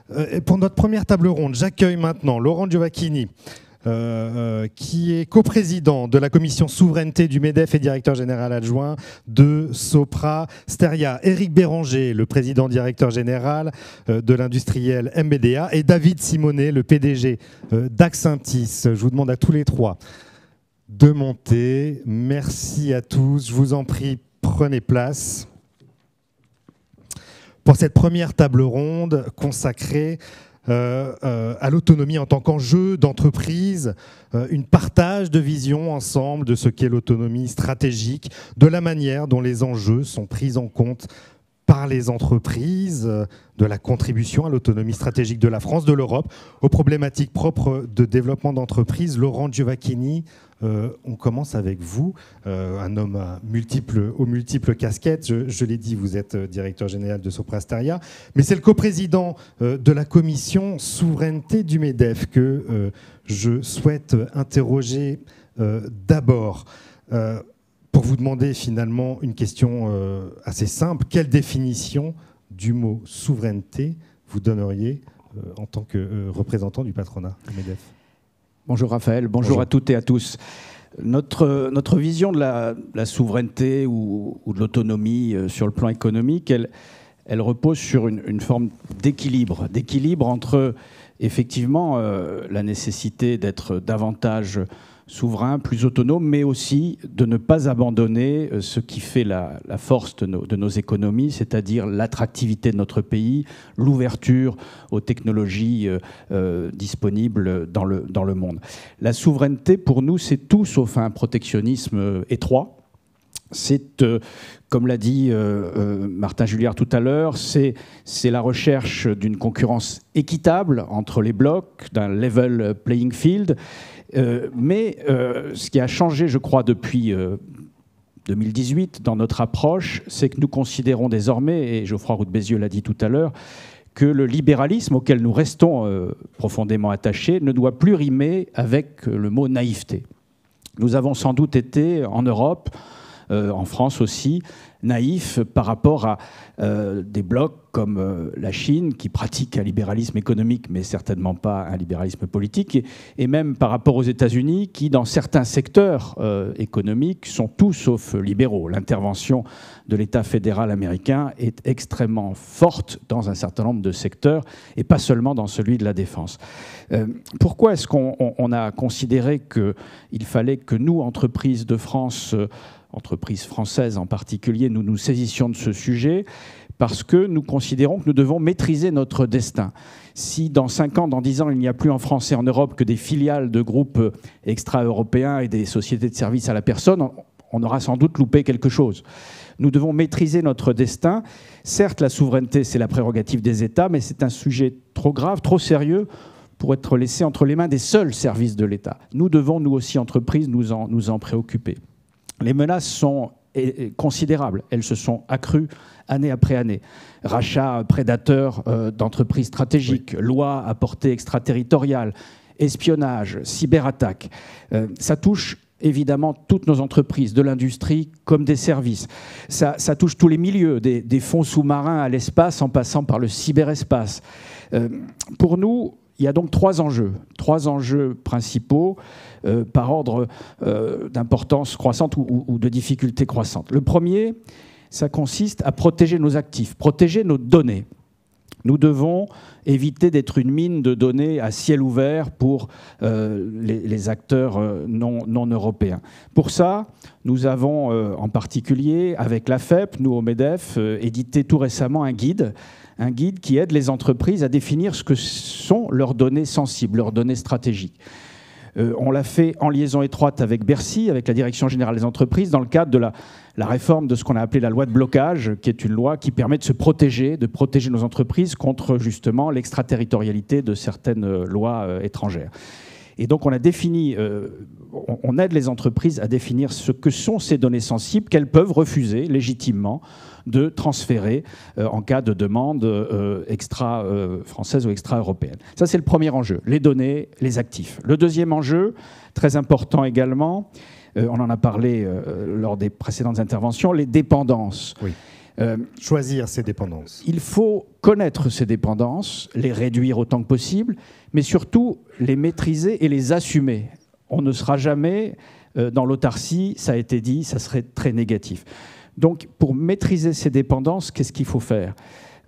Pour notre première table ronde, j'accueille maintenant Laurent Giovacchini, qui est coprésident de la commission souveraineté du MEDEF et directeur général adjoint de Sopra Steria. Éric Béranger, le président directeur général de l'industriel MBDA, et David Simonet, le PDG d'Axintis. Je vous demande à tous les trois de monter. Merci à tous. Je vous en prie, prenez place pour cette première table ronde consacrée à l'autonomie en tant qu'enjeu d'entreprise, une partage de vision ensemble de ce qu'est l'autonomie stratégique, de la manière dont les enjeux sont pris en compte par les entreprises, de la contribution à l'autonomie stratégique de la France, de l'Europe, aux problématiques propres de développement d'entreprise. Laurent Giovacchini, on commence avec vous, un homme aux multiples casquettes. Je l'ai dit, vous êtes directeur général de Sopra Steria, mais c'est le coprésident de la commission souveraineté du MEDEF que je souhaite interroger d'abord. Pour vous demander finalement une question assez simple, quelle définition du mot souveraineté vous donneriez en tant que représentant du patronat du MEDEF ? Bonjour Raphaël, bonjour à toutes et à tous. Notre vision de la souveraineté ou de l'autonomie sur le plan économique, elle repose sur une forme d'équilibre entre effectivement la nécessité d'être davantage souverain, plus autonome, mais aussi de ne pas abandonner ce qui fait la force de nos économies, c'est-à-dire l'attractivité de notre pays, l'ouverture aux technologies disponibles dans le monde. La souveraineté, pour nous, c'est tout sauf un protectionnisme étroit. C'est, comme l'a dit Martin Julliard tout à l'heure, c'est la recherche d'une concurrence équitable entre les blocs, d'un level playing field. Mais ce qui a changé, je crois, depuis 2018 dans notre approche, c'est que nous considérons désormais, et Geoffroy Roux de Bézieux l'a dit tout à l'heure, que le libéralisme auquel nous restons profondément attachés ne doit plus rimer avec le mot naïveté. Nous avons sans doute été, en Europe, en France aussi, naïfs par rapport à des blocs comme la Chine, qui pratique un libéralisme économique, mais certainement pas un libéralisme politique, et même par rapport aux États-Unis, qui, dans certains secteurs économiques, sont tout sauf libéraux. L'intervention de l'État fédéral américain est extrêmement forte dans un certain nombre de secteurs, et pas seulement dans celui de la défense. Pourquoi est-ce qu'on a considéré qu'il fallait que nous, entreprises de France, entreprises françaises en particulier, nous nous saisissions de ce sujet? Parce que nous considérons que nous devons maîtriser notre destin. Si dans 5 ans, dans 10 ans, il n'y a plus en France et en Europe que des filiales de groupes extra-européens et des sociétés de services à la personne, on aura sans doute loupé quelque chose. Nous devons maîtriser notre destin. Certes, la souveraineté, c'est la prérogative des États, mais c'est un sujet trop grave, trop sérieux pour être laissé entre les mains des seuls services de l'État. Nous devons, nous aussi, entreprises, nous en préoccuper. Les menaces sont considérables. Elles se sont accrues année après année. Rachat prédateur d'entreprises stratégiques, oui. Loi à portée extraterritoriale, espionnage, cyberattaque. Ça touche évidemment toutes nos entreprises, de l'industrie comme des services. Ça touche tous les milieux, des fonds sous-marins à l'espace en passant par le cyberespace. Pour nous, il y a donc 3 enjeux principaux par ordre d'importance croissante ou de difficulté croissante. Le premier, ça consiste à protéger nos actifs, protéger nos données. Nous devons éviter d'être une mine de données à ciel ouvert pour les acteurs non européens. Pour ça, nous avons en particulier, avec l'AFEP, nous au MEDEF, édité tout récemment un guide qui aide les entreprises à définir ce que sont leurs données sensibles, leurs données stratégiques. On l'a fait en liaison étroite avec Bercy, avec la Direction générale des entreprises, dans le cadre de la réforme de ce qu'on a appelé la loi de blocage, qui est une loi qui permet de protéger nos entreprises contre justement l'extraterritorialité de certaines lois étrangères. Et donc on a défini, on aide les entreprises à définir ce que sont ces données sensibles qu'elles peuvent refuser légitimement de transférer en cas de demande extra-française ou extra-européenne. Ça, c'est le premier enjeu, les données, les actifs. Le deuxième enjeu, très important également, on en a parlé lors des précédentes interventions, les dépendances. Oui. Choisir ses dépendances. Il faut connaître ces dépendances, les réduire autant que possible, mais surtout les maîtriser et les assumer. On ne sera jamais dans l'autarcie, ça a été dit, ça serait très négatif. Donc, pour maîtriser ces dépendances, qu'est-ce qu'il faut faire ?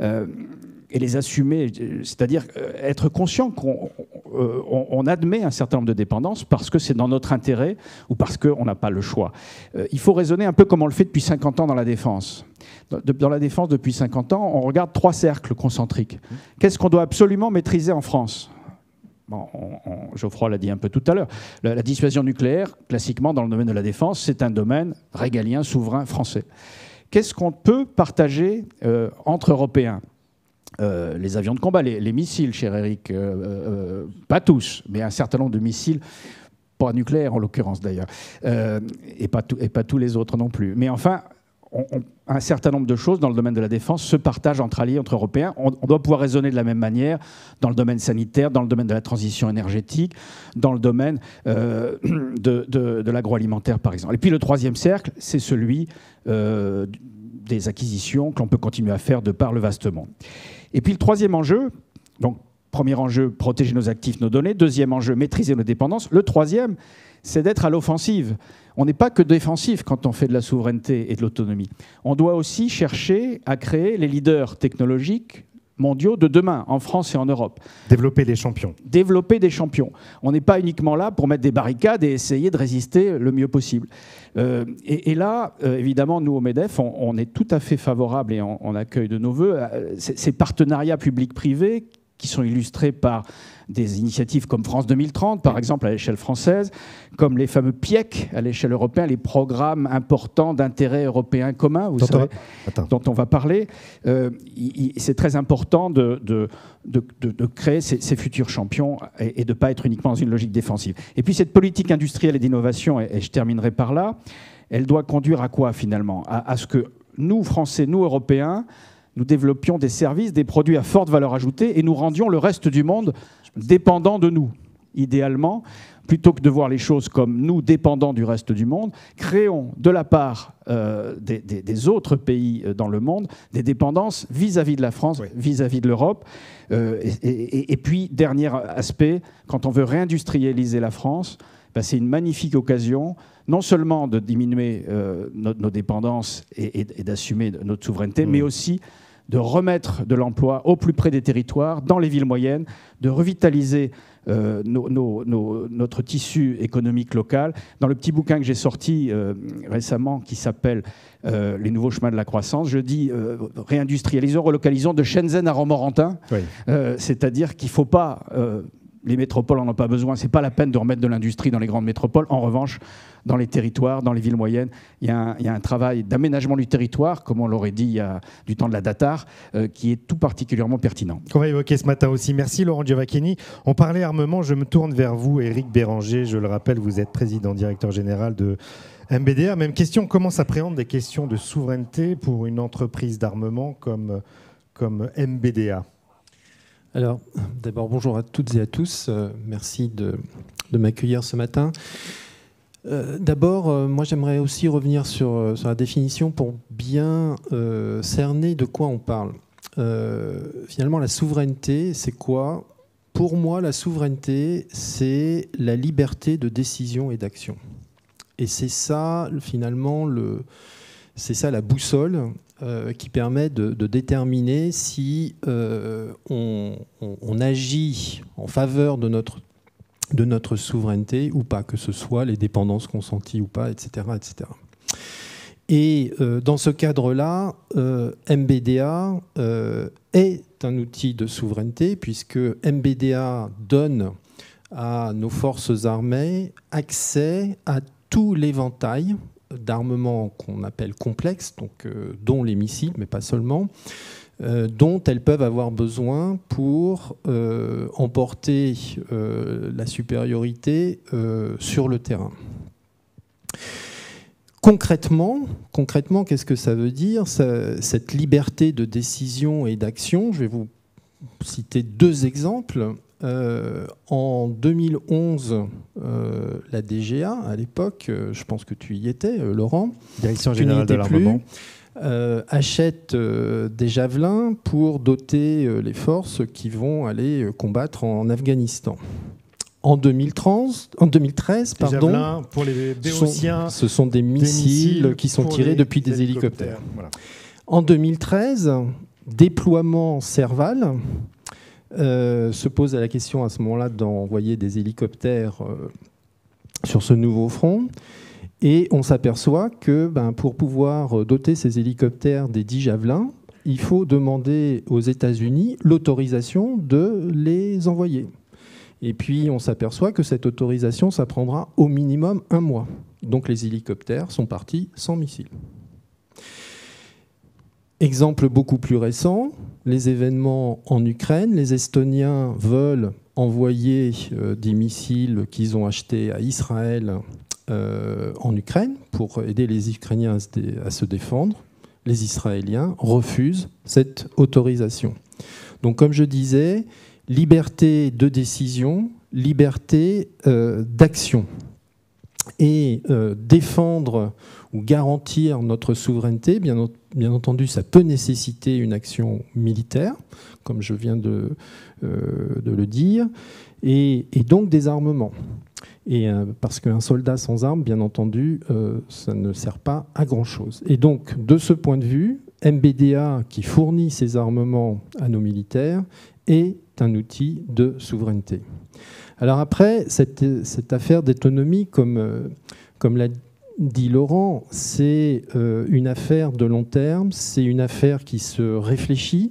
Et les assumer, c'est-à-dire être conscient qu'on admet un certain nombre de dépendances parce que c'est dans notre intérêt ou parce qu'on n'a pas le choix. Il faut raisonner un peu comme on le fait depuis 50 ans dans la défense. Dans la défense, depuis 50 ans, on regarde 3 cercles concentriques. Qu'est-ce qu'on doit absolument maîtriser en France ? Bon, Geoffroy l'a dit un peu tout à l'heure. La dissuasion nucléaire, classiquement, dans le domaine de la défense, c'est un domaine régalien, souverain, français. Qu'est-ce qu'on peut partager entre Européens ? Les avions de combat, les missiles, cher Eric, pas tous, mais un certain nombre de missiles, pas nucléaires en l'occurrence d'ailleurs, et pas tous les autres non plus. Mais enfin, un certain nombre de choses dans le domaine de la défense se partagent entre alliés, entre Européens. On doit pouvoir raisonner de la même manière dans le domaine sanitaire, dans le domaine de la transition énergétique, dans le domaine de l'agroalimentaire, par exemple. Et puis le 3e cercle, c'est celui des acquisitions que l'on peut continuer à faire de par le vaste monde. Et puis le 3e enjeu, donc premier enjeu, protéger nos actifs, nos données. 2e enjeu, maîtriser nos dépendances. Le 3e, c'est d'être à l'offensive. On n'est pas que défensif quand on fait de la souveraineté et de l'autonomie. On doit aussi chercher à créer les leaders technologiques mondiaux de demain, en France et en Europe. Développer des champions. Développer des champions. On n'est pas uniquement là pour mettre des barricades et essayer de résister le mieux possible. Et là, évidemment, nous, au MEDEF, on est tout à fait favorable et on accueille de nos voeux ces partenariats publics-privés qui sont illustrés par des initiatives comme France 2030, par exemple, à l'échelle française, comme les fameux PIEC à l'échelle européenne, les programmes importants d'intérêt européen commun, vous savez, dont on va parler. C'est très important de créer ces futurs champions et de ne pas être uniquement dans une logique défensive. Et puis cette politique industrielle et d'innovation, et je terminerai par là, elle doit conduire à quoi finalement ? À ce que nous, Français, nous, Européens, nous développions des services, des produits à forte valeur ajoutée et nous rendions le reste du monde dépendant de nous, idéalement, plutôt que de voir les choses comme nous dépendants du reste du monde, créons de la part des autres pays dans le monde des dépendances vis-à-vis de la France, vis-à-vis de l'Europe. Et puis, dernier aspect, quand on veut réindustrialiser la France, c'est une magnifique occasion, non seulement de diminuer nos dépendances et d'assumer notre souveraineté, mais aussi de remettre de l'emploi au plus près des territoires, dans les villes moyennes, de revitaliser notre tissu économique local. Dans le petit bouquin que j'ai sorti récemment, qui s'appelle « Les nouveaux chemins de la croissance », je dis réindustrialisons, relocalisons de Shenzhen à Romorantin. C'est-à-dire qu'il ne faut pas... les métropoles n'en ont pas besoin, ce n'est pas la peine de remettre de l'industrie dans les grandes métropoles. En revanche, dans les territoires, dans les villes moyennes, il y a un travail d'aménagement du territoire, comme on l'aurait dit il y a du temps de la Datar, qui est tout particulièrement pertinent. Qu'on va évoquer ce matin aussi. Merci Laurent Giovacchini. On parlait armement, je me tourne vers vous, Éric Béranger. Je le rappelle, vous êtes président directeur général de MBDA. Même question, comment s'appréhendent des questions de souveraineté pour une entreprise d'armement comme MBDA ? Alors, d'abord, bonjour à toutes et à tous. Merci de m'accueillir ce matin. D'abord, moi, j'aimerais aussi revenir sur la définition pour bien cerner de quoi on parle. Finalement, la souveraineté, c'est quoi ? Pour moi, la souveraineté, c'est la liberté de décision et d'action. Et c'est ça, finalement, c'est ça la boussole qui permet de déterminer si on agit en faveur de notre souveraineté ou pas, que ce soit les dépendances consenties ou pas, etc. etc. Et dans ce cadre-là, MBDA est un outil de souveraineté puisque MBDA donne à nos forces armées accès à tout l'éventail d'armements qu'on appelle complexes, donc, dont les missiles, mais pas seulement, dont elles peuvent avoir besoin pour emporter la supériorité sur le terrain. Concrètement, qu'est-ce que ça veut dire, cette liberté de décision et d'action? Je vais vous citer 2 exemples. En 2011, la DGA, à l'époque, je pense que tu y étais, Laurent. Direction générale de l'armement. achète des javelins pour doter les forces qui vont aller combattre en Afghanistan. En 2013, pardon, javelins pour les béotiens, ce sont des missiles qui sont tirés depuis des hélicoptères. Voilà. En 2013, déploiement Serval. Se pose la question à ce moment-là d'envoyer des hélicoptères sur ce nouveau front. Et on s'aperçoit que pour pouvoir doter ces hélicoptères des 10 javelins, il faut demander aux États-Unis l'autorisation de les envoyer. Et puis on s'aperçoit que cette autorisation, ça prendra au minimum 1 mois. Donc les hélicoptères sont partis sans missiles. Exemple beaucoup plus récent, les événements en Ukraine. Les Estoniens veulent envoyer des missiles qu'ils ont achetés à Israël en Ukraine pour aider les Ukrainiens à se défendre. Les Israéliens refusent cette autorisation. Donc comme je disais, liberté de décision, liberté d'action. Et défendre ou garantir notre souveraineté, bien entendu, ça peut nécessiter une action militaire, comme je viens de le dire, et donc des armements. Et parce qu'un soldat sans armes, bien entendu, ça ne sert pas à grand-chose. Et donc, de ce point de vue, MBDA, qui fournit ces armements à nos militaires, est un outil de souveraineté. Alors après, cette affaire d'autonomie, comme l'a dit Laurent, c'est une affaire de long terme, c'est une affaire qui se réfléchit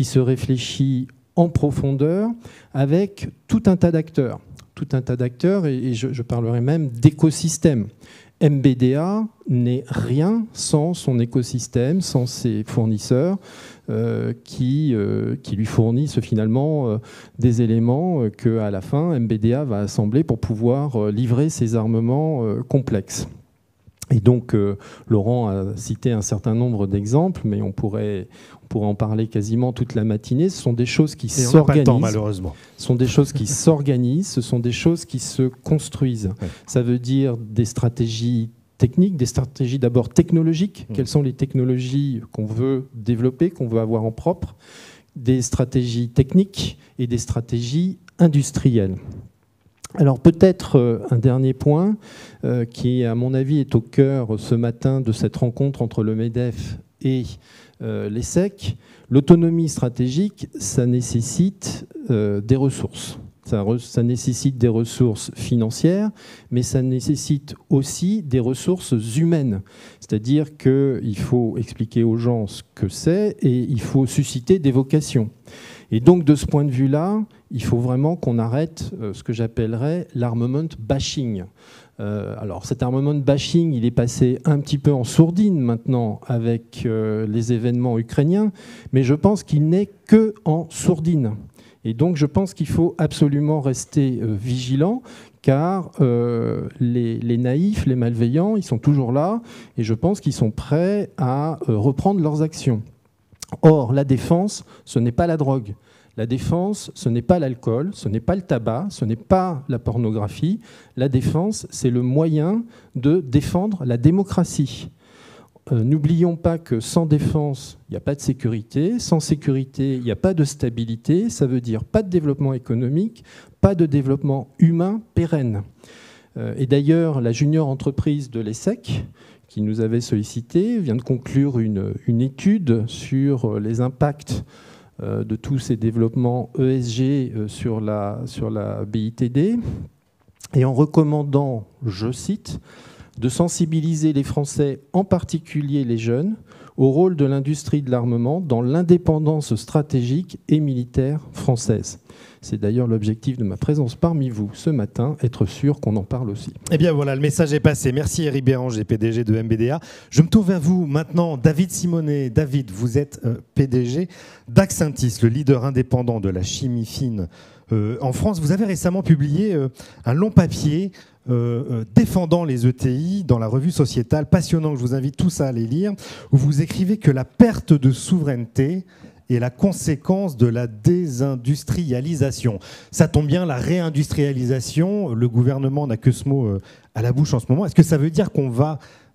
en profondeur avec tout un tas d'acteurs. Et je parlerai même d'écosystème. MBDA n'est rien sans son écosystème, sans ses fournisseurs qui lui fournissent finalement des éléments qu'à la fin, MBDA va assembler pour pouvoir livrer ses armements complexes. Et donc, Laurent a cité un certain nombre d'exemples, mais on pourrait en parler quasiment toute la matinée. Ce sont des choses qui s'organisent. On n'a pas le temps, malheureusement. Ce sont des choses qui s'organisent, ce sont des choses qui se construisent. Ouais. Ça veut dire des stratégies techniques, des stratégies d'abord technologiques. Quelles sont les technologies qu'on veut développer, qu'on veut avoir en propre? Des stratégies techniques et des stratégies industrielles. Alors peut-être un dernier point qui, à mon avis, est au cœur ce matin de cette rencontre entre le MEDEF et l'ESSEC. L'autonomie stratégique, ça nécessite des ressources. Ça nécessite des ressources financières, mais ça nécessite aussi des ressources humaines. C'est-à-dire qu'il faut expliquer aux gens ce que c'est et il faut susciter des vocations. Et donc, de ce point de vue-là, il faut vraiment qu'on arrête ce que j'appellerais l'armament bashing. Alors, cet armament bashing, il est passé un petit peu en sourdine maintenant avec les événements ukrainiens, mais je pense qu'il n'est que en sourdine. Et donc, je pense qu'il faut absolument rester vigilant, car les naïfs, les malveillants, ils sont toujours là, et je pense qu'ils sont prêts à reprendre leurs actions. Or, la défense, ce n'est pas la drogue. La défense, ce n'est pas l'alcool, ce n'est pas le tabac, ce n'est pas la pornographie. La défense, c'est le moyen de défendre la démocratie. N'oublions pas que sans défense, il n'y a pas de sécurité. Sans sécurité, il n'y a pas de stabilité. Ça veut dire pas de développement économique, pas de développement humain pérenne. Et d'ailleurs, la junior entreprise de l'ESSEC, qui nous avait sollicité, vient de conclure une étude sur les impacts de tous ces développements ESG sur la BITD, et en recommandant, je cite, de sensibiliser les Français, en particulier les jeunes, au rôle de l'industrie de l'armement dans l'indépendance stratégique et militaire française. C'est d'ailleurs l'objectif de ma présence parmi vous ce matin, être sûr qu'on en parle aussi. Eh bien voilà, le message est passé. Merci Eric Béranger, PDG de MBDA. Je me tourne vers vous maintenant, David Simonet. David, vous êtes PDG d'Axentis, le leader indépendant de la chimie fine en France. Vous avez récemment publié un long papier défendant les ETI dans la revue Sociétale, passionnant, que je vous invite tous à aller lire, où vous écrivez que la perte de souveraineté est la conséquence de la désindustrialisation. Ça tombe bien, la réindustrialisation, le gouvernement n'a que ce mot à la bouche en ce moment. Est-ce que ça veut dire qu'on va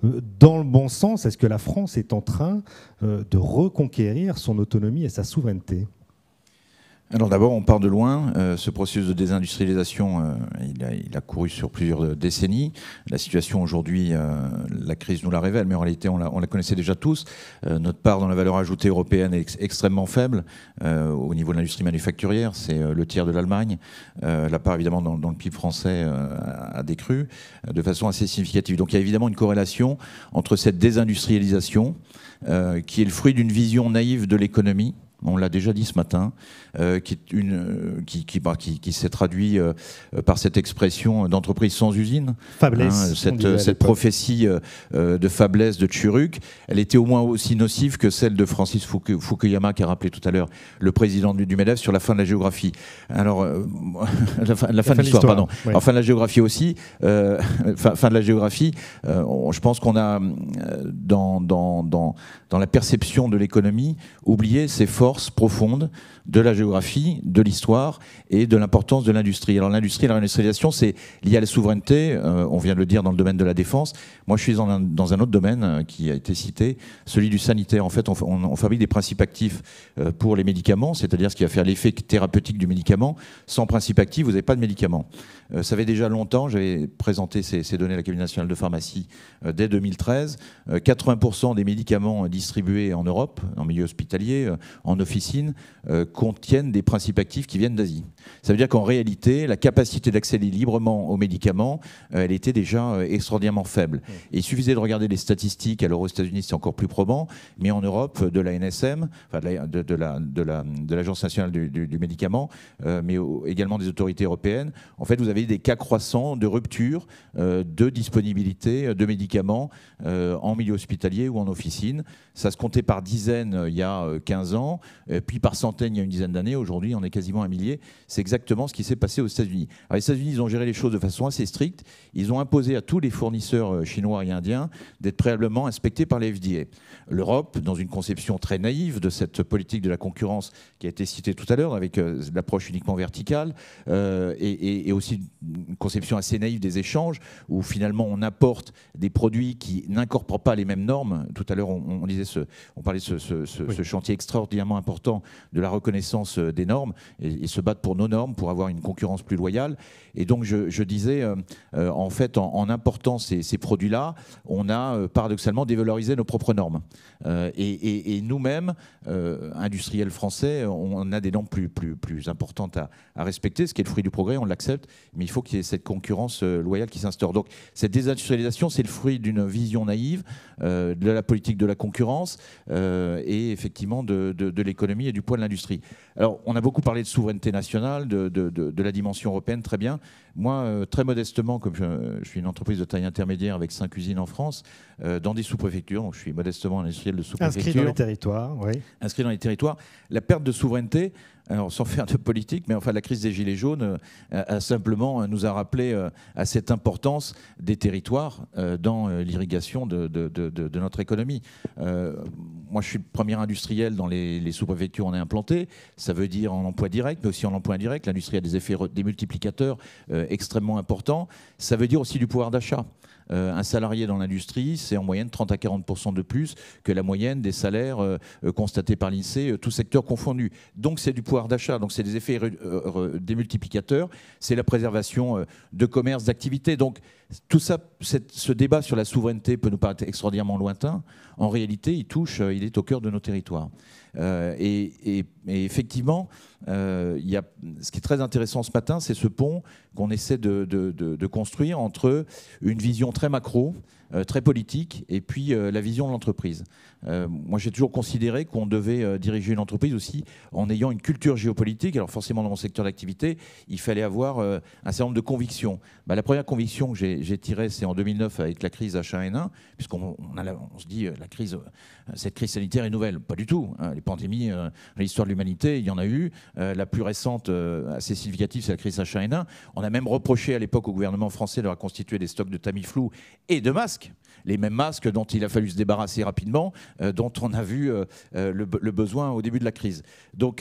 dans le bon sens? Est-ce que la France est en train de reconquérir son autonomie et sa souveraineté? Alors d'abord, on part de loin. Ce processus de désindustrialisation, il a couru sur plusieurs décennies. La situation aujourd'hui, la crise nous la révèle, mais en réalité, on la connaissait déjà tous. Notre part dans la valeur ajoutée européenne est extrêmement faible. Au niveau de l'industrie manufacturière, c'est le tiers de l'Allemagne. La part, évidemment, dans le PIB français a décru de façon assez significative. Donc il y a évidemment une corrélation entre cette désindustrialisation, qui est le fruit d'une vision naïve de l'économie. On l'a déjà dit ce matin, qui s'est traduit par cette expression d'entreprise sans usine. Faiblesse. Cette prophétie de faiblesse de Tchuruk, elle était au moins aussi nocive que celle de Francis Fukuyama, qui a rappelé tout à l'heure le président du MEDEF sur la fin de la géographie. Alors, la fin de l'histoire, pardon. Oui. Alors, fin de la géographie aussi. Fin de la géographie, je pense qu'on a, dans la perception de l'économie, oublié ces forces profondes de la géographie, de l'histoire et de l'importance de l'industrie. Alors l'industrie et la réindustrialisation, c'est lié à la souveraineté, on vient de le dire dans le domaine de la défense. Moi, je suis dans un autre domaine qui a été cité, celui du sanitaire. En fait, on fabrique des principes actifs pour les médicaments, c'est-à-dire ce qui va faire l'effet thérapeutique du médicament. Sans principe actif, vous n'avez pas de médicament. Ça fait déjà longtemps, j'avais présenté ces données à la Cabinet national de pharmacie dès 2013. 80% des médicaments distribués en Europe, en milieu hospitalier, en officine, contiennent des principes actifs qui viennent d'Asie. Ça veut dire qu'en réalité, la capacité d'accéder librement aux médicaments, elle était déjà extraordinairement faible. Et il suffisait de regarder les statistiques. Alors aux États-Unis, c'est encore plus probant, mais en Europe, de la NSM, enfin de l'Agence nationale du médicament, mais également des autorités européennes, en fait, vous avez des cas croissants de rupture de disponibilité de médicaments en milieu hospitalier ou en officine. Ça se comptait par dizaines il y a 15 ans, puis par centaines il y a une dizaine d'années. Aujourd'hui, on est quasiment un millier. C'est exactement ce qui s'est passé aux États-Unis. Alors, les États-Unis, ils ont géré les choses de façon assez stricte. Ils ont imposé à tous les fournisseurs chinois et indiens d'être préalablement inspectés par les FDA. L'Europe, dans une conception très naïve de cette politique de la concurrence qui a été citée tout à l'heure, avec l'approche uniquement verticale, et aussi une conception assez naïve des échanges, où finalement on apporte des produits qui n'incorporent pas les mêmes normes. Tout à l'heure, on parlait de ce chantier extraordinairement important de la reconnaissance des normes, et se battre pour nos normes, pour avoir une concurrence plus loyale. Et donc je disais, en fait, en important ces produits-là, on a paradoxalement dévalorisé nos propres normes. Et nous-mêmes, industriels français, on a des normes plus importantes à respecter, ce qui est le fruit du progrès, on l'accepte, mais il faut qu'il y ait cette concurrence loyale qui s'instaure. Donc cette désindustrialisation, c'est le fruit d'une vision naïve de la politique de la concurrence et effectivement de l'économie et du poids de l'industrie. Alors on a beaucoup parlé de souveraineté nationale, de la dimension européenne, très bien. Moi, très modestement, comme je suis une entreprise de taille intermédiaire avec 5 usines en France, dans des sous-préfectures, donc je suis modestement un industriel de sous-préfecture. Inscrit dans les territoires, oui. Inscrit dans les territoires. La perte de souveraineté, alors sans faire de politique, mais enfin la crise des Gilets jaunes nous a rappelé à cette importance des territoires dans l'irrigation de notre économie. Moi, je suis le premier industriel dans les sous-préfectures où on est implanté. Ça veut dire en emploi direct, mais aussi en emploi indirect. L'industrie a des effets, des multiplicateurs extrêmement importants. Ça veut dire aussi du pouvoir d'achat. Un salarié dans l'industrie, c'est en moyenne 30 à 40% de plus que la moyenne des salaires constatés par l'INSEE, tous secteurs confondus. Donc c'est du pouvoir d'achat, donc c'est des effets démultiplicateurs, c'est la préservation de commerce, d'activité. Donc tout ça, ce débat sur la souveraineté peut nous paraître extraordinairement lointain. En réalité, il est au cœur de nos territoires. Et effectivement, ce qui est très intéressant ce matin, c'est ce pont qu'on essaie de construire entre une vision très macro, très politique, et puis la vision de l'entreprise. Moi, j'ai toujours considéré qu'on devait diriger une entreprise aussi en ayant une culture géopolitique. Alors forcément, dans mon secteur d'activité, il fallait avoir un certain nombre de convictions. La première conviction que j'ai tirée, c'est en 2009 avec la crise H1N1, puisqu'on se dit cette crise sanitaire est nouvelle. Pas du tout. Les pandémies, dans l'histoire de l'humanité, il y en a eu. La plus récente, assez significative, c'est la crise H1N1. On a même reproché à l'époque au gouvernement français de reconstituer des stocks de Tamiflu et de masques. Les mêmes masques dont il a fallu se débarrasser rapidement, dont on a vu le besoin au début de la crise. Donc,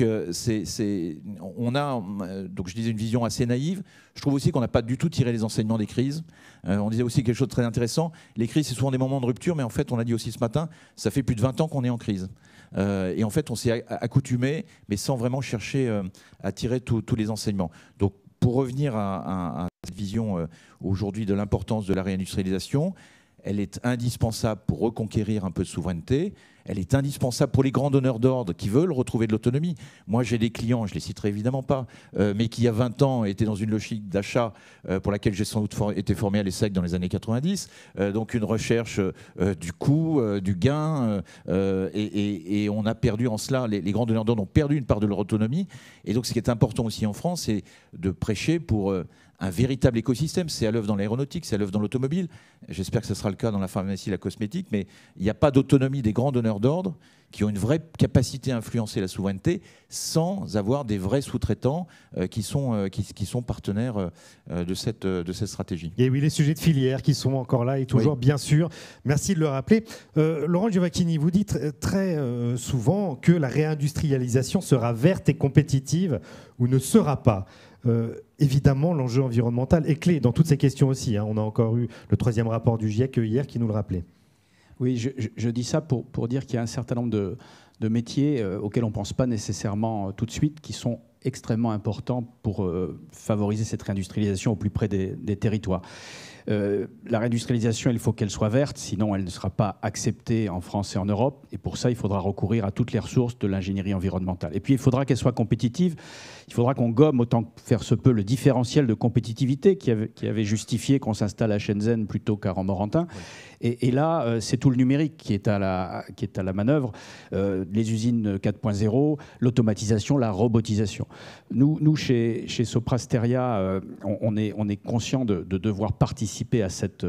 on a, donc je disais, une vision assez naïve. Je trouve aussi qu'on n'a pas du tout tiré les enseignements des crises. On disait aussi quelque chose de très intéressant. Les crises, c'est souvent des moments de rupture, mais en fait, on l'a dit aussi ce matin, ça fait plus de 20 ans qu'on est en crise. Et en fait, on s'est accoutumé, mais sans vraiment chercher à tirer tous les enseignements. Donc, pour revenir à cette vision aujourd'hui de l'importance de la réindustrialisation, elle est indispensable pour reconquérir un peu de souveraineté. Elle est indispensable pour les grands donneurs d'ordre qui veulent retrouver de l'autonomie. Moi, j'ai des clients, je ne les citerai évidemment pas, mais qui, il y a 20 ans, étaient dans une logique d'achat pour laquelle j'ai sans doute été formé à l'ESSEC dans les années 90. Donc, une recherche du coût, du gain. Et on a perdu en cela, les grands donneurs d'ordre ont perdu une part de leur autonomie. Et donc, ce qui est important aussi en France, c'est de prêcher pour un véritable écosystème. C'est à l'œuvre dans l'aéronautique, c'est à l'œuvre dans l'automobile. J'espère que ce sera le cas dans la pharmacie, la cosmétique, mais il n'y a pas d'autonomie des grands donneurs d'ordre qui ont une vraie capacité à influencer la souveraineté sans avoir des vrais sous-traitants qui sont partenaires de cette stratégie. Et oui, les sujets de filière qui sont encore là et toujours, bien sûr. Merci de le rappeler. Laurent Giovacchini, vous dites très souvent que la réindustrialisation sera verte et compétitive ou ne sera pas. Évidemment, l'enjeu environnemental est clé dans toutes ces questions aussi. On a encore eu le 3e rapport du GIEC hier qui nous le rappelait. Oui, je dis ça pour dire qu'il y a un certain nombre de métiers auxquels on ne pense pas nécessairement tout de suite, qui sont extrêmement importants pour favoriser cette réindustrialisation au plus près des territoires. La réindustrialisation, il faut qu'elle soit verte, sinon elle ne sera pas acceptée en France et en Europe. Et pour ça, il faudra recourir à toutes les ressources de l'ingénierie environnementale. Et puis, il faudra qu'elle soit compétitive. Il faudra qu'on gomme autant que faire se peut le différentiel de compétitivité qui avait justifié qu'on s'installe à Shenzhen plutôt qu'à Romorantin. Oui. Et là, c'est tout le numérique qui est à la manœuvre. Les usines 4.0, l'automatisation, la robotisation. Nous chez Sopra Steria, on est conscient de devoir participer à cet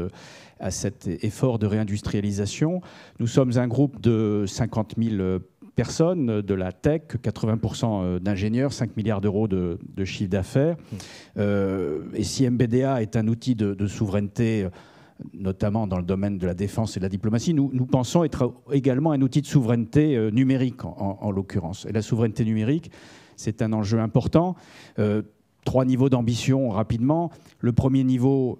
effort de réindustrialisation. Nous sommes un groupe de 50 000 personnes de la tech, 80% d'ingénieurs, 5 milliards d'euros de chiffre d'affaires. Et si MBDA est un outil de souveraineté, notamment dans le domaine de la défense et de la diplomatie, nous pensons être également un outil de souveraineté numérique, en l'occurrence. Et la souveraineté numérique, c'est un enjeu important. 3 niveaux d'ambition rapidement. Le premier niveau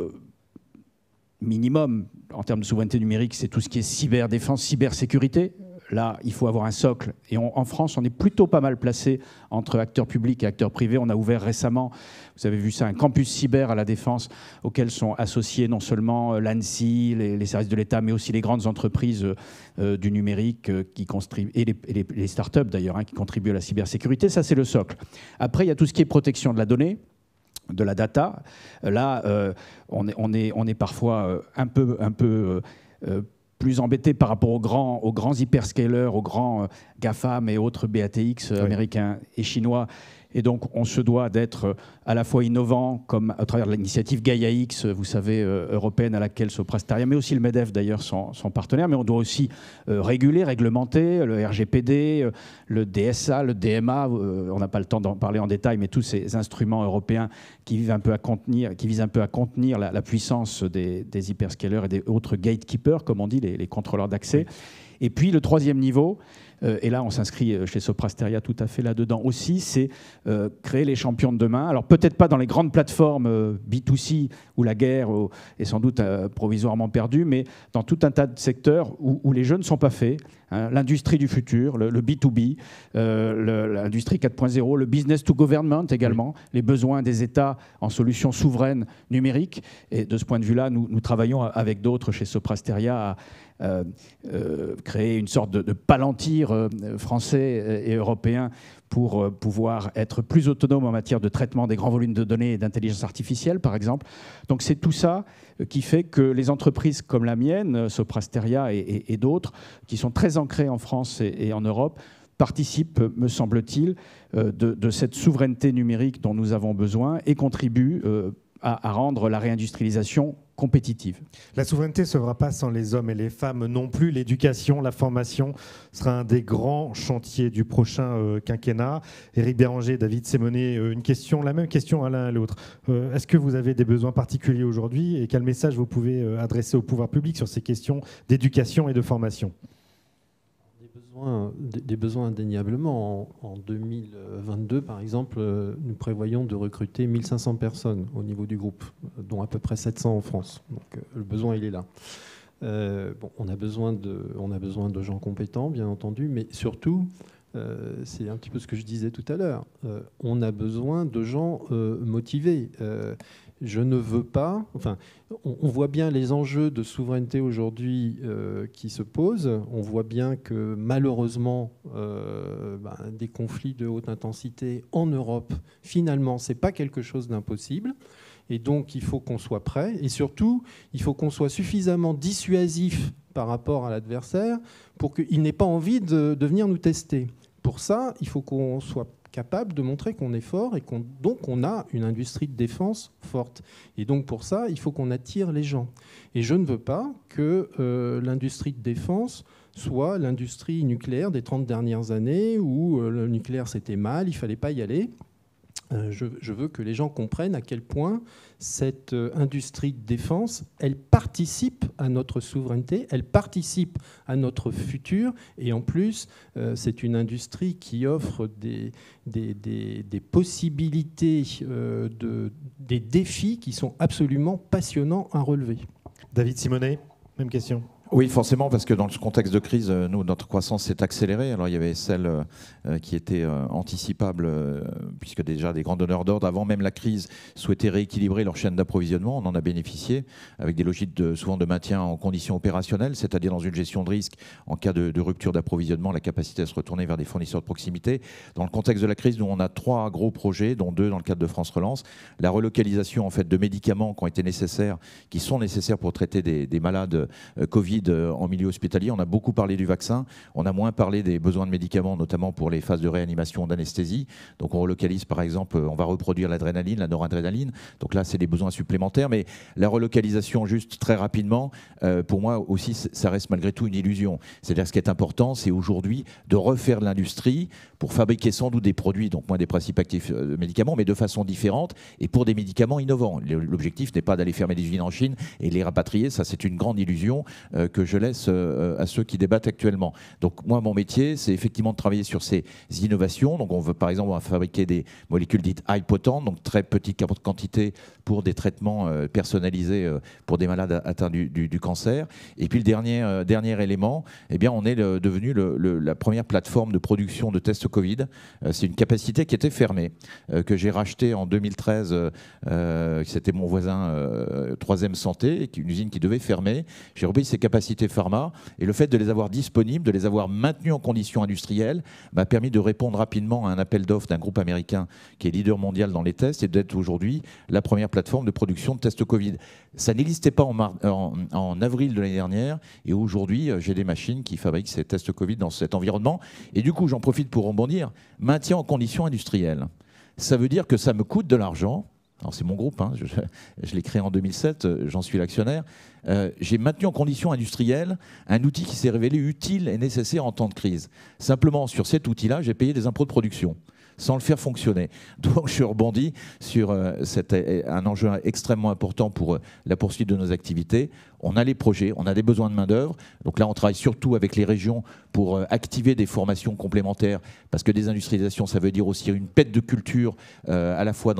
minimum en termes de souveraineté numérique, c'est tout ce qui est cyberdéfense, cybersécurité. Là, il faut avoir un socle. Et en France, on est plutôt pas mal placé entre acteurs publics et acteurs privés. On a ouvert récemment, vous avez vu ça, un campus cyber à la Défense, auquel sont associés non seulement l'ANSSI, les services de l'État, mais aussi les grandes entreprises du numérique et les startups d'ailleurs, qui contribuent à la cybersécurité. Ça, c'est le socle. Après, il y a tout ce qui est protection de la donnée, de la data. Là, on est parfois un peu plus embêté par rapport aux grands hyperscalers, aux grands GAFAM et autres BATX américains et chinois. Et donc, on se doit d'être à la fois innovant, comme à travers l'initiative Gaia-X, vous savez, européenne, à laquelle Sopra Steria, mais aussi le MEDEF, d'ailleurs, sont partenaires. Mais on doit aussi réguler, réglementer, le RGPD, le DSA, le DMA. On n'a pas le temps d'en parler en détail, mais tous ces instruments européens qui visent un peu à contenir la puissance des hyperscalers et des autres gatekeepers, comme on dit, les contrôleurs d'accès. Et puis, le 3e niveau, et là on s'inscrit chez Sopra Steria tout à fait là-dedans aussi, c'est créer les champions de demain. Alors peut-être pas dans les grandes plateformes B2C où la guerre est sans doute provisoirement perdue, mais dans tout un tas de secteurs où les jeux ne sont pas faits. L'industrie du futur, le B2B, l'industrie 4.0, le business to government également, les besoins des États en solutions souveraines numériques. Et de ce point de vue-là, nous travaillons avec d'autres chez Sopra Steria à créer une sorte de palantir français et européen pour pouvoir être plus autonome en matière de traitement des grands volumes de données et d'intelligence artificielle, par exemple. Donc c'est tout ça qui fait que les entreprises comme la mienne, Sopra Steria et d'autres, qui sont très ancrées en France et en Europe, participent, me semble-t-il, de cette souveraineté numérique dont nous avons besoin et contribuent à rendre la réindustrialisation compétitive. La souveraineté ne se fera pas sans les hommes et les femmes non plus. L'éducation, la formation sera un des grands chantiers du prochain quinquennat. Éric Béranger, David Sémonet, la même question à l'un et à l'autre. Est-ce que vous avez des besoins particuliers aujourd'hui et quel message vous pouvez adresser au pouvoir public sur ces questions d'éducation et de formation ? Des besoins des besoins indéniablement. En 2022, par exemple, nous prévoyons de recruter 1500 personnes au niveau du groupe, dont à peu près 700 en France. Donc le besoin, il est là. On a besoin de gens compétents, bien entendu, mais surtout, c'est un petit peu ce que je disais tout à l'heure, on a besoin de gens motivés. Je ne veux pas... Enfin, on voit bien les enjeux de souveraineté aujourd'hui qui se posent. On voit bien que malheureusement, des conflits de haute intensité en Europe, finalement, ce n'est pas quelque chose d'impossible. Et donc, il faut qu'on soit prêt. Et surtout, il faut qu'on soit suffisamment dissuasif par rapport à l'adversaire pour qu'il n'ait pas envie de venir nous tester. Pour ça, il faut qu'on soit capable de montrer qu'on est fort et donc on a une industrie de défense forte. Et donc pour ça, il faut qu'on attire les gens. Et je ne veux pas que l'industrie de défense soit l'industrie nucléaire des 30 dernières années où le nucléaire c'était mal, il ne fallait pas y aller. Je veux que les gens comprennent à quel point cette industrie de défense, elle participe à notre souveraineté, elle participe à notre futur, et en plus, c'est une industrie qui offre des possibilités, des défis qui sont absolument passionnants à relever. David Simonet, même question. Oui, forcément, parce que dans ce contexte de crise, nous, notre croissance s'est accélérée. Alors, il y avait celle qui était anticipable, puisque déjà des grands donneurs d'ordre, avant même la crise, souhaitaient rééquilibrer leur chaîne d'approvisionnement. On en a bénéficié avec des logiques souvent de maintien en conditions opérationnelles, c'est-à-dire dans une gestion de risque en cas de rupture d'approvisionnement, la capacité à se retourner vers des fournisseurs de proximité. Dans le contexte de la crise, nous, on a 3 gros projets, dont 2 dans le cadre de France Relance. La relocalisation en fait, de médicaments qui ont été nécessaires, qui sont nécessaires pour traiter des malades Covid en milieu hospitalier. On a beaucoup parlé du vaccin, on a moins parlé des besoins de médicaments, notamment pour les phases de réanimation, d'anesthésie. Donc on relocalise par exemple, on va reproduire l'adrénaline, la noradrénaline. Donc là, c'est des besoins supplémentaires. Mais la relocalisation, juste très rapidement, pour moi aussi, ça reste malgré tout une illusion. C'est-à-dire ce qui est important, c'est aujourd'hui de refaire de l'industrie pour fabriquer sans doute des produits, donc moins des principes actifs de médicaments, mais de façon différente et pour des médicaments innovants. L'objectif n'est pas d'aller fermer des usines en Chine et les rapatrier. Ça, c'est une grande illusion que je laisse à ceux qui débattent actuellement. Donc moi, mon métier, c'est effectivement de travailler sur ces innovations. Donc on veut, par exemple, on va fabriquer des molécules dites high potentes, donc très petite quantité pour des traitements personnalisés pour des malades atteints du cancer. Et puis le dernier élément, eh bien, on est devenu la première plateforme de production de tests Covid. C'est une capacité qui était fermée, que j'ai rachetée en 2013. C'était mon voisin 3ème Santé, une usine qui devait fermer. J'ai repris ces capacités pharma et le fait de les avoir disponibles, de les avoir maintenues en conditions industrielles, m'a permis de répondre rapidement à un appel d'offres d'un groupe américain qui est leader mondial dans les tests et d'être aujourd'hui la première plateforme de production de tests Covid. Ça n'existait pas en avril de l'année dernière et aujourd'hui, j'ai des machines qui fabriquent ces tests Covid dans cet environnement. Et du coup, j'en profite pour rebondir. Maintien en conditions industrielles. Ça veut dire que ça me coûte de l'argent. Alors c'est mon groupe, hein, je l'ai créé en 2007, j'en suis l'actionnaire. J'ai maintenu en conditions industrielles un outil qui s'est révélé utile et nécessaire en temps de crise. Simplement, sur cet outil-là, j'ai payé des impôts de production sans le faire fonctionner. Donc je rebondis sur un enjeu extrêmement important pour la poursuite de nos activités. On a les projets, on a des besoins de main-d'œuvre. Donc là, on travaille surtout avec les régions pour activer des formations complémentaires, parce que désindustrialisation, ça veut dire aussi une perte de culture à la fois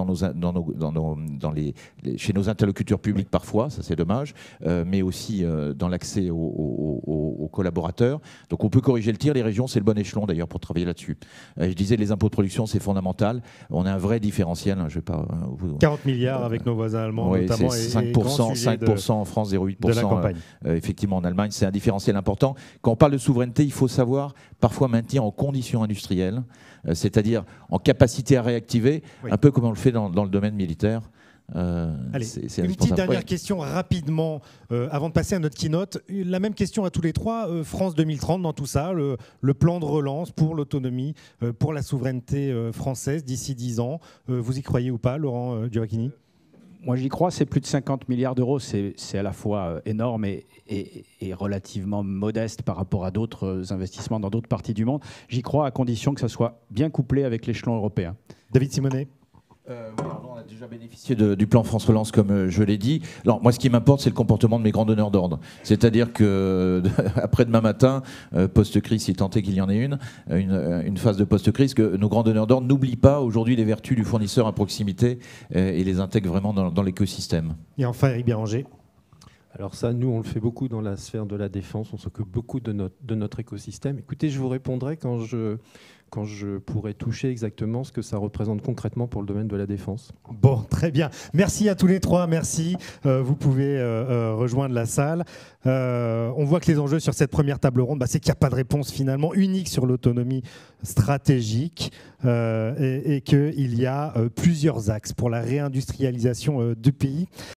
chez nos interlocuteurs publics parfois, ça c'est dommage, mais aussi dans l'accès aux collaborateurs. Donc on peut corriger le tir. Les régions, c'est le bon échelon d'ailleurs pour travailler là-dessus. Je disais, les impôts de production, c'est fondamental. On a un vrai différentiel. Hein, je vais pas, 40 milliards avec nos voisins allemands, oui, notamment. C'est 5% en France, 0,8% effectivement en Allemagne. C'est un différentiel important. Quand on parle de souveraineté, il faut savoir parfois maintenir en conditions industrielles, c'est-à-dire en capacité à réactiver, un peu comme on le fait dans le domaine militaire. Allez, une petite dernière question rapidement avant de passer à notre keynote. La même question à tous les trois. France 2030 dans tout ça, le plan de relance pour l'autonomie, pour la souveraineté française d'ici 10 ans. Vous y croyez ou pas, Laurent Gioacchini ? Moi, j'y crois. C'est plus de 50 milliards d'euros. C'est à la fois énorme et relativement modeste par rapport à d'autres investissements dans d'autres parties du monde. J'y crois à condition que ça soit bien couplé avec l'échelon européen. David Simonet ? Oui, alors nous, on a déjà bénéficié du plan France Relance, comme je l'ai dit. Alors, moi, ce qui m'importe, c'est le comportement de mes grands donneurs d'ordre. C'est-à-dire que après-demain matin, post-crise, si tant est qu'il y en ait une phase de post-crise, que nos grands donneurs d'ordre n'oublient pas aujourd'hui les vertus du fournisseur à proximité et les intègrent vraiment dans l'écosystème. Et enfin, Éric Béranger. Alors ça, nous, on le fait beaucoup dans la sphère de la défense. On s'occupe beaucoup de notre écosystème. Écoutez, je vous répondrai quand je pourrai toucher exactement ce que ça représente concrètement pour le domaine de la défense. Bon, très bien. Merci à tous les trois, merci. Vous pouvez rejoindre la salle. On voit que les enjeux sur cette première table ronde, c'est qu'il n'y a pas de réponse finalement unique sur l'autonomie stratégique et qu'il y a plusieurs axes pour la réindustrialisation du pays.